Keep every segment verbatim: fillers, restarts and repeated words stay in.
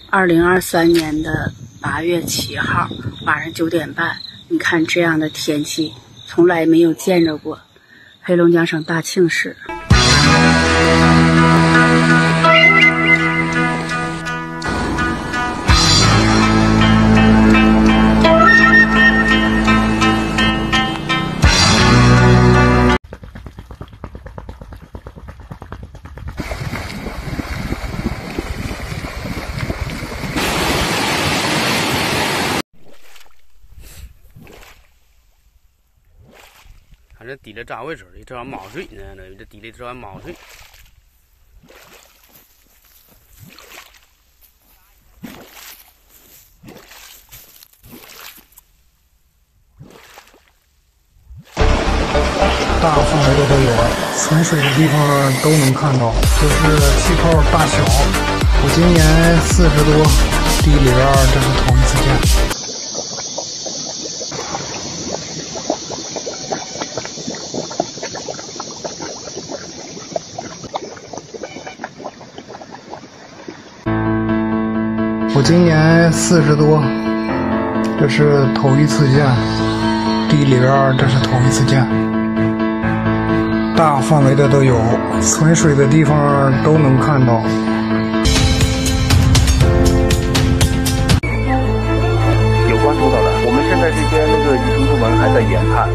二零二三年的八月七号晚上九点半，你看这样的天气，从来没有见着过。黑龙江省大庆市。 看这地里咋回事的？这玩意冒水呢？这地里这玩意冒水。 大范围的都有，存水的地方都能看到。这是气泡大小，我今年四十多，地里边这是头一次见。我今年四十多，这是头一次见，地里边这是头一次见，大范围的都有，存水的地方都能看到。 有关注到的，我们现在这边那个移除部门还在研判。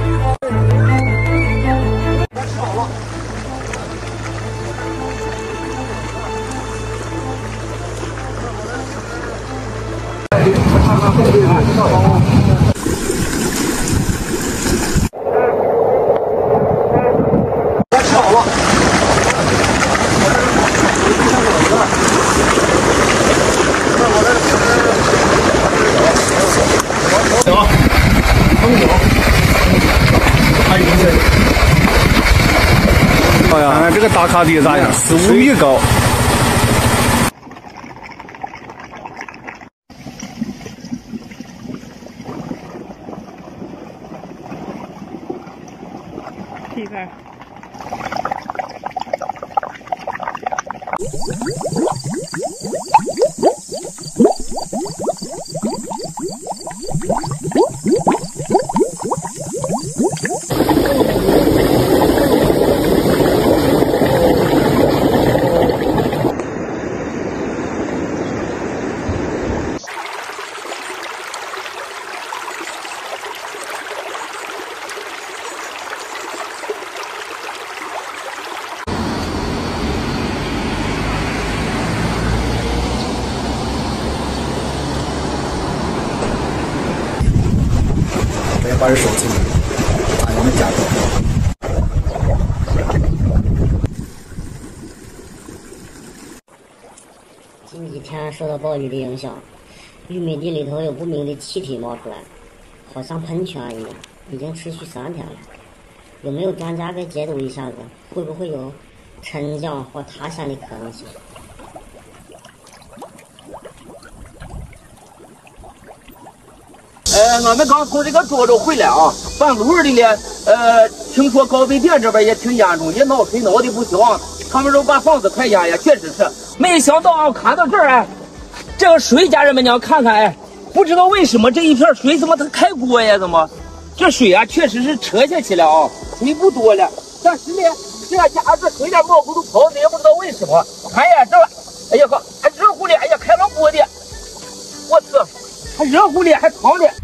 哎呀，这个打卡地咋样？十五米高。 这边。 我要把这手机打我们家的。 近几天受到暴雨的影响，玉米地里头有不明的气体冒出来，好像喷泉一样，已经持续三天了。有没有专家给解读一下子？会不会有沉降或塌陷的可能性？ 呃，我们刚从这个涿州回来啊，半路的呢，呃，听说高碑店这边也挺严重，也闹水闹的不行，他们说把房子快淹呀，确实是。没想到啊，看到这儿哎，这个水家人们娘看看哎，不知道为什么这一片水怎么它开锅呀？怎么？这水啊，确实是撤下去了啊，水不多了，但是呢，这家这水点冒糊都跑的，也不知道为什么。看呀，这，哎呀哥，还热乎的，哎呀，开了锅的，我操，还热乎的，还烫的。